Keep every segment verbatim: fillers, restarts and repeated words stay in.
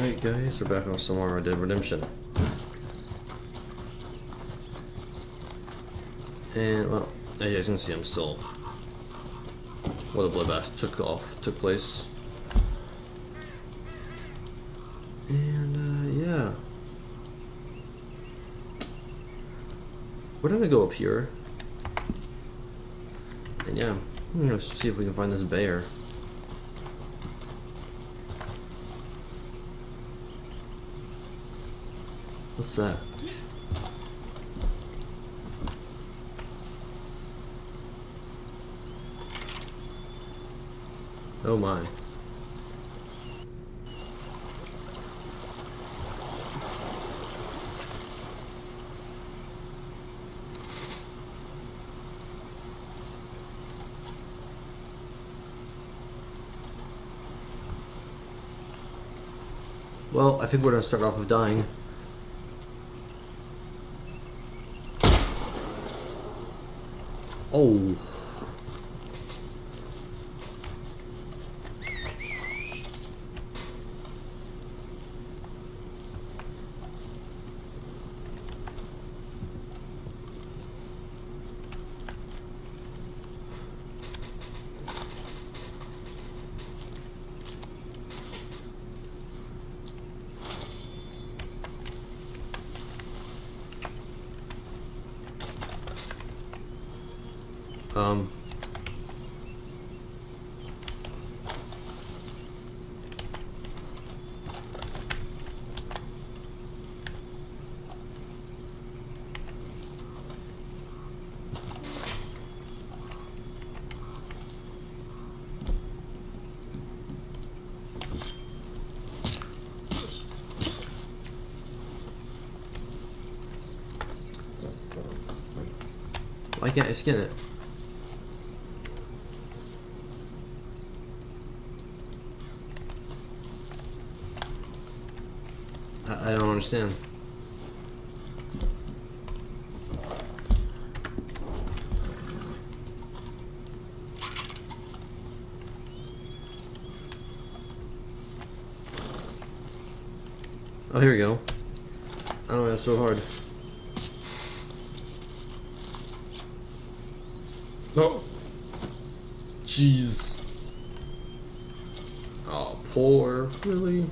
Alright guys, we're back on some more Red Dead Redemption. And well, as you guys can see, I'm still where the bloodbath took off, took place. And uh, yeah. We're gonna go up here. And yeah, I'm gonna see if we can find this bear. What's that? Oh my. Well, I think we're gonna start off with dying. Oh. Um. Why can't I skin it? I, I don't understand. Oh, here we go. I don't know why that's so hard. Oh, jeez. Oh, poor. Really?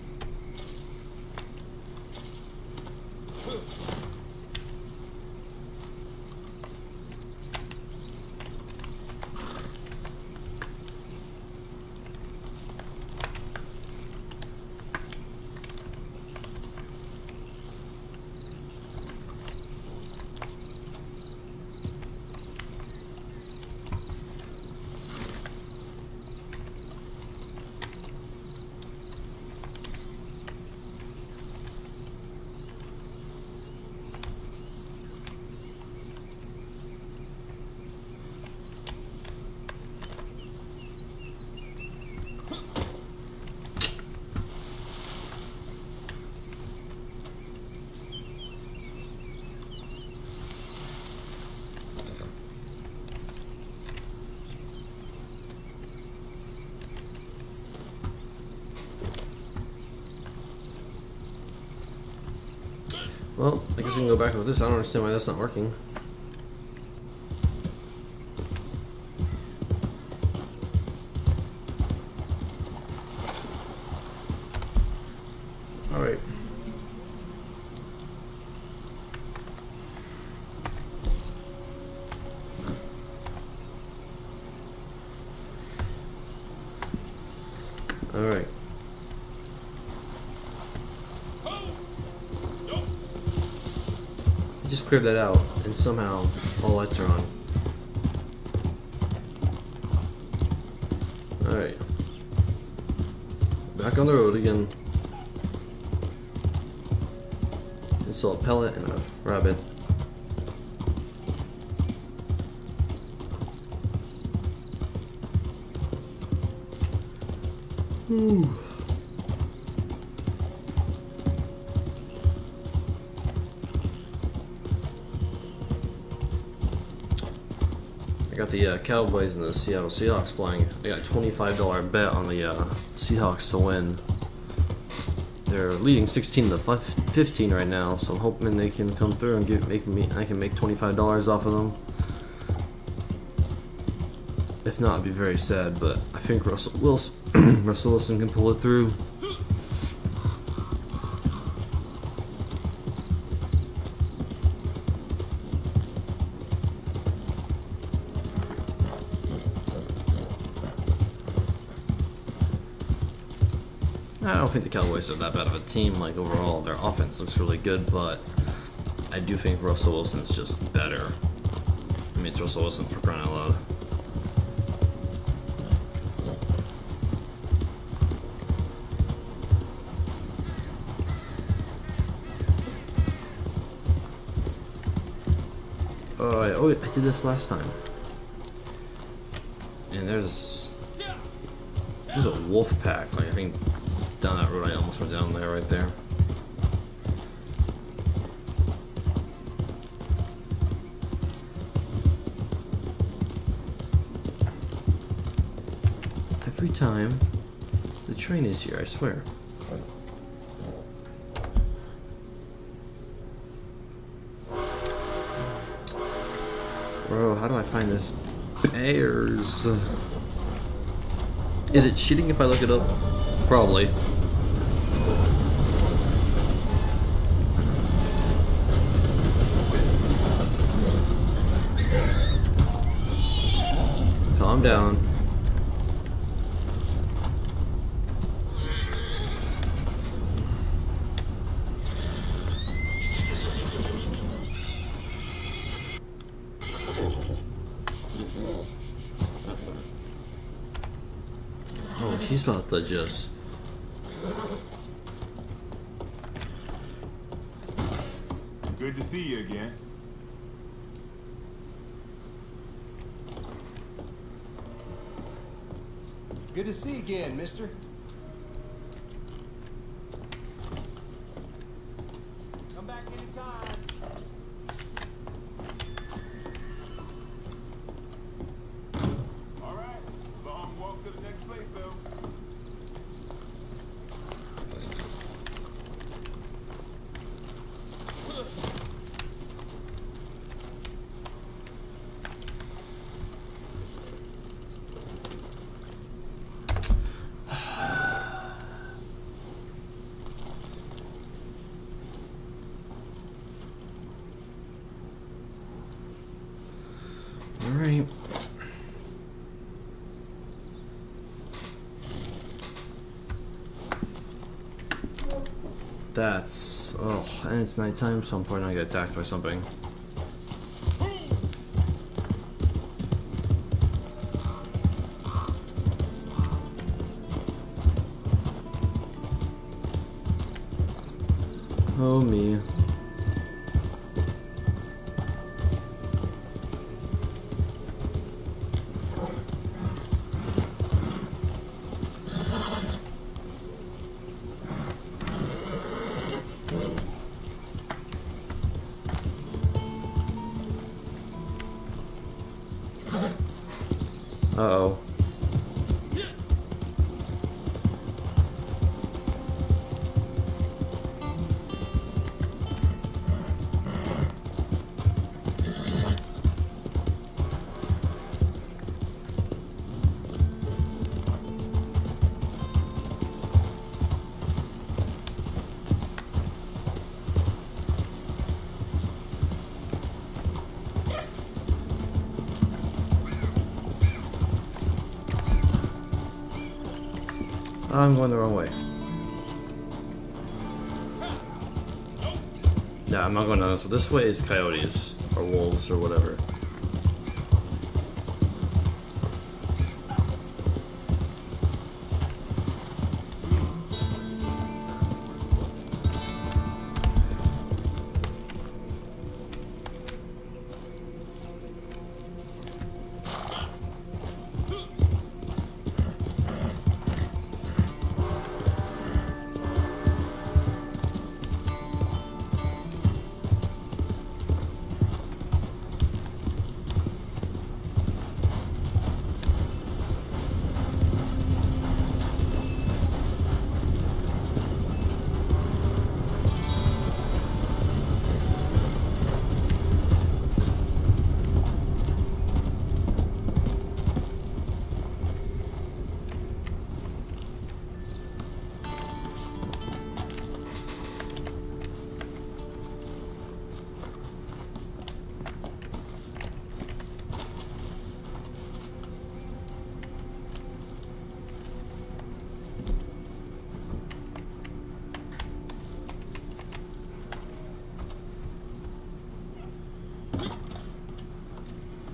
Well, I guess we can go back with this. I don't understand why that's not working. Alright. Alright. Just cleared that out, and somehow all lights are on. Alright. Back on the road again. Install a pellet and a rabbit. Ooh. I got the uh, Cowboys and the Seattle Seahawks playing. I got a twenty-five dollar bet on the uh, Seahawks to win. they're leading sixteen to fifteen right now, so I'm hoping they can come through and give make me I can make twenty-five dollars off of them. If not, I'd be very sad, but I think Russell Wilson Russell Wilson can pull it through. I don't think the Cowboys are that bad of a team. Like, overall, their offense looks really good, but I do think Russell Wilson's just better. I mean, it's Russell Wilson for crying out loud. Oh, I, oh, I did this last time. And there's there's a wolf pack. Like, I think down that road, I almost went down there, right there. Every time the train is here, I swear. Bro, how do I find this Bears? Is it cheating if I look it up? Probably. Calm down. Oh, he's about to just... Good to see you again. Good to see you again, mister. Come back anytime. All right. Long walk to the next place, though. Alright. That's... oh, and it's nighttime, so I'm probably gonna get attacked by something. Oh me. Uh-oh. I'm going the wrong way. Yeah, I'm not going down this way. This way is coyotes, or wolves, or whatever.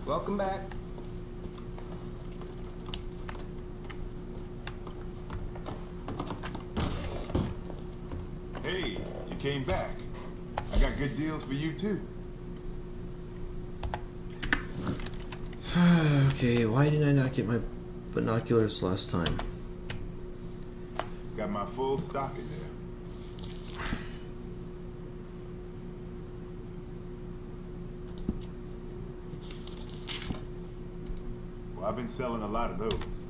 Welcome back. Hey, you came back. I got good deals for you too. Okay, why did I not get my binoculars last time? Got my full stock in there. Well, I've been selling a lot of those.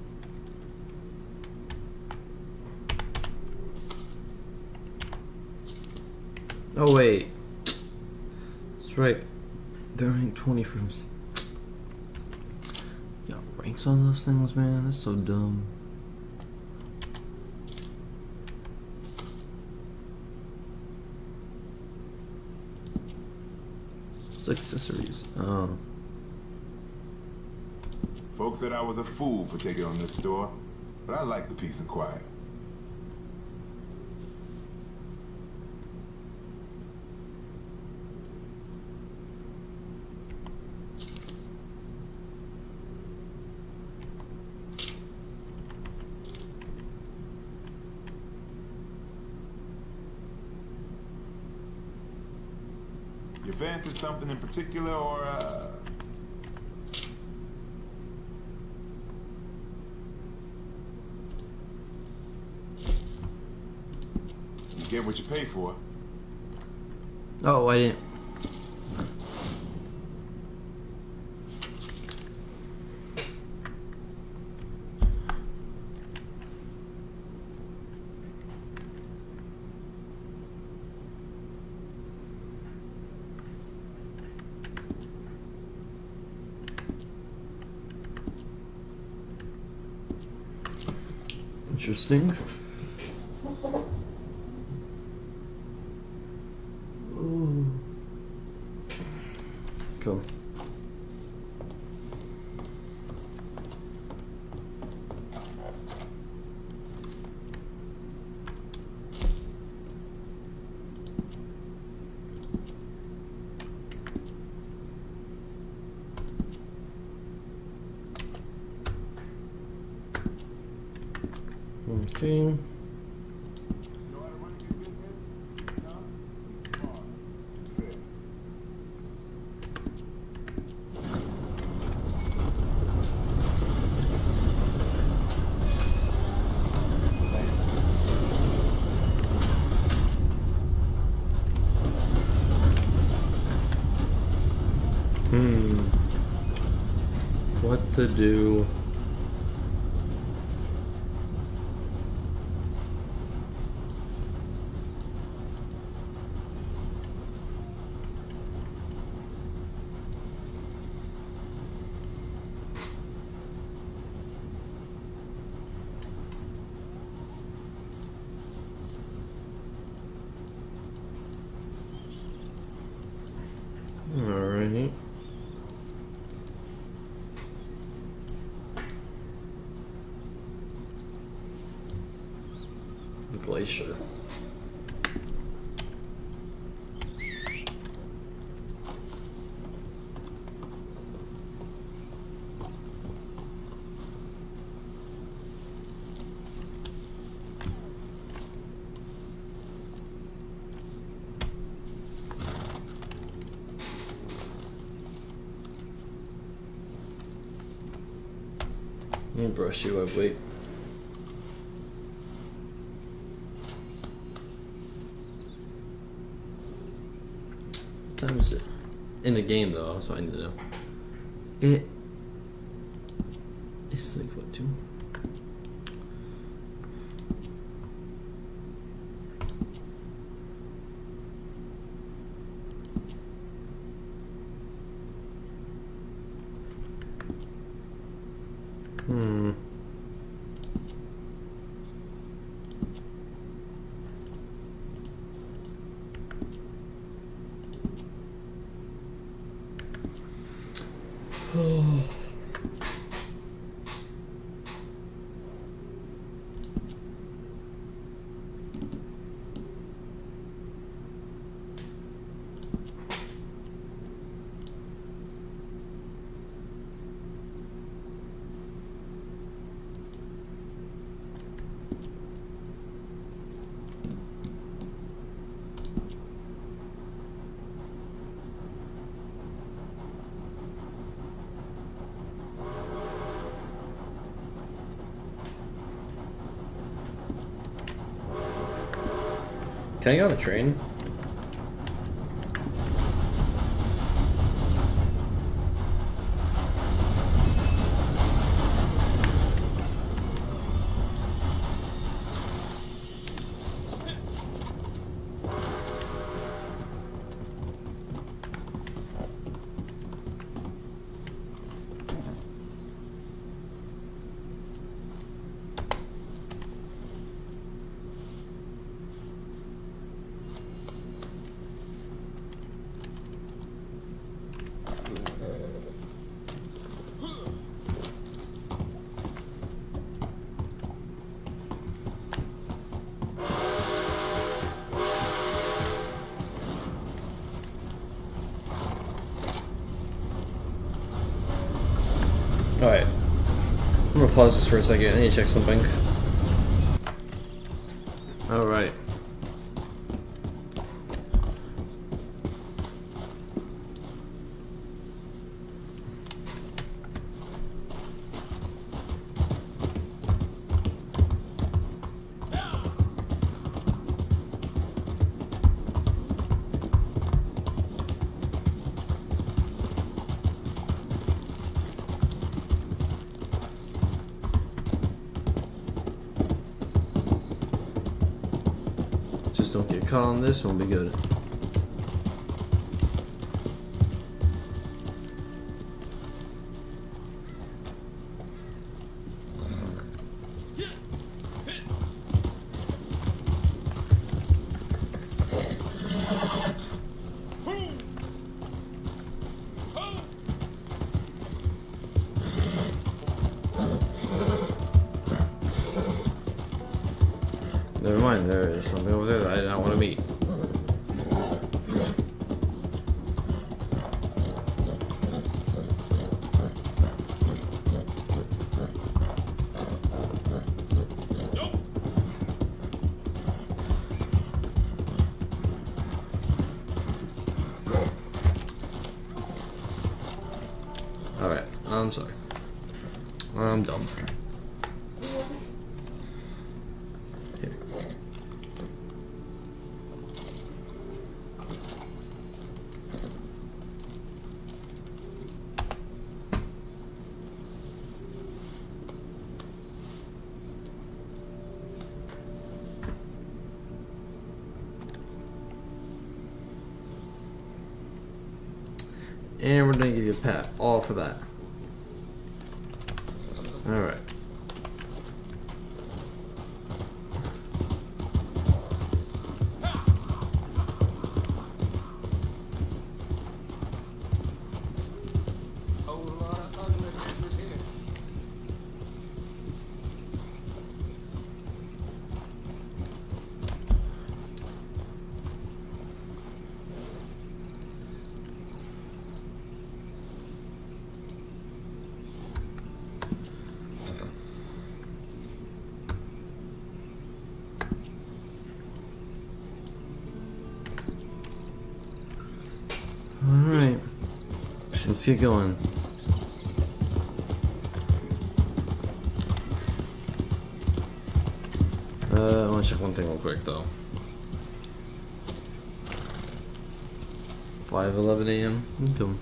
Oh wait, that's right. They're rank twenty frames. Got ranks on those things, man. That's so dumb. It's accessories. Oh. Folks said I was a fool for taking on this store, but I like the peace and quiet. You fancy something in particular, or uh... you get what you pay for. Oh, I didn't. Interesting. Ooh. Cool. Okay. You know how to run your business? No? Smart. Fair. Hmm. What to do? Alrighty. Glacier. Let me brush you up, wait. What time is it? In the game though, that's what I need to know. It it's like what, two? Hmm. Oh. Can I get on the train? Alright. I'm gonna pause this for a second. I need to check something. Alright. Just don't get caught on this, and we'll be good. Never mind, there is something over there that I did not want to meet. Alright, I'm sorry. I'm dumb. And we're gonna give you a pat, all for that. Alright. Whole lot of ugly business here. Alright. Let's get going. Uh, I want to check one thing real quick though. five eleven A M Okay.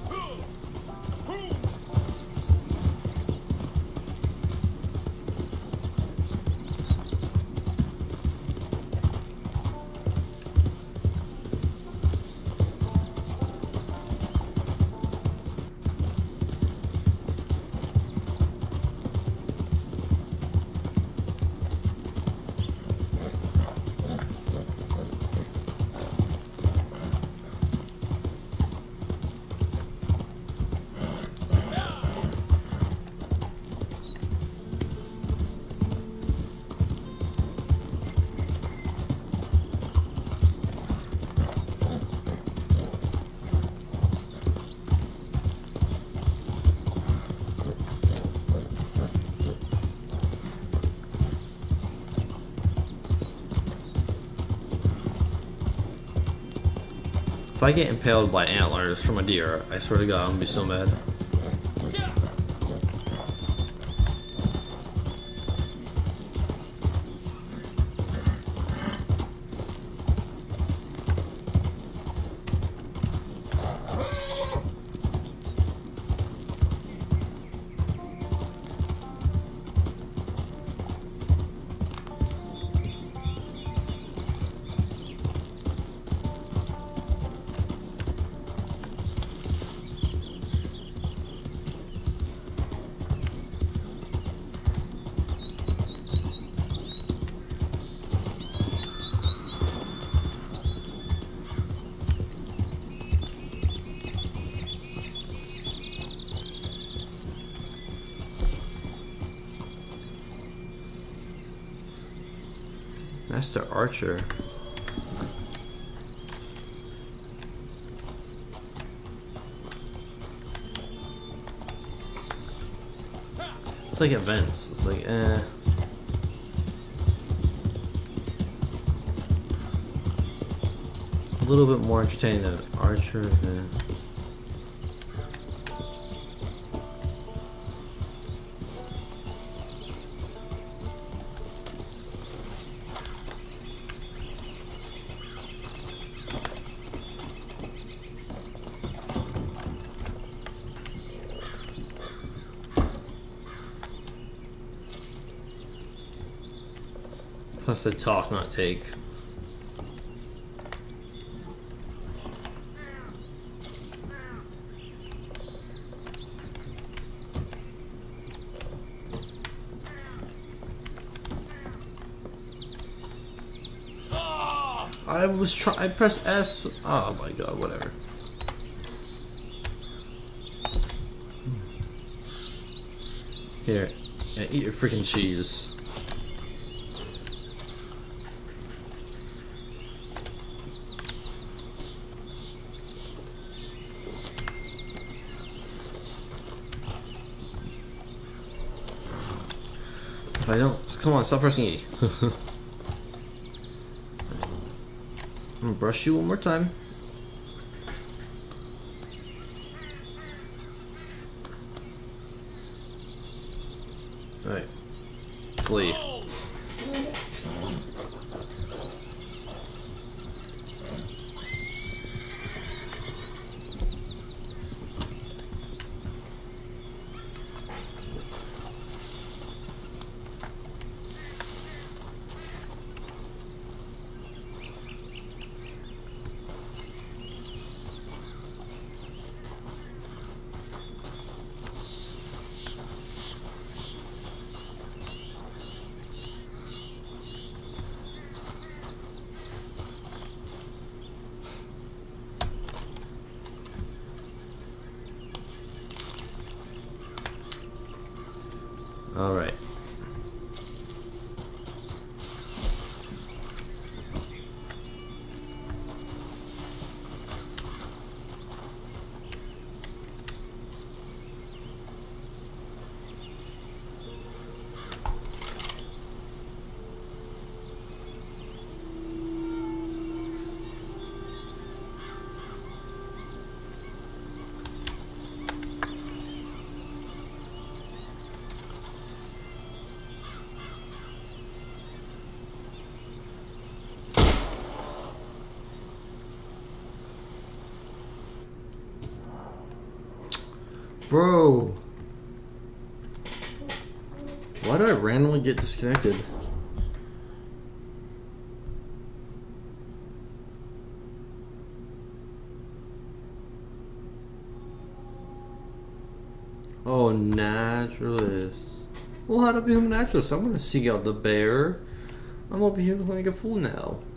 If I get impaled by antlers from a deer, I swear to God, I'm gonna be so mad. Master Archer. It's like events. It's like, eh. A little bit more entertaining than Archer. Eh. Plus the talk, not take. I was try. I pressed S. Oh my god, whatever. Here, yeah, eat your freaking cheese. If I don't, come on, stop pressing E. I'm gonna brush you one more time. Alright. Flee. All right. Bro, why do I randomly get disconnected? Oh, naturalist. Well, how to become a naturalist? I'm gonna seek out the bear. I'm over here looking like a fool now.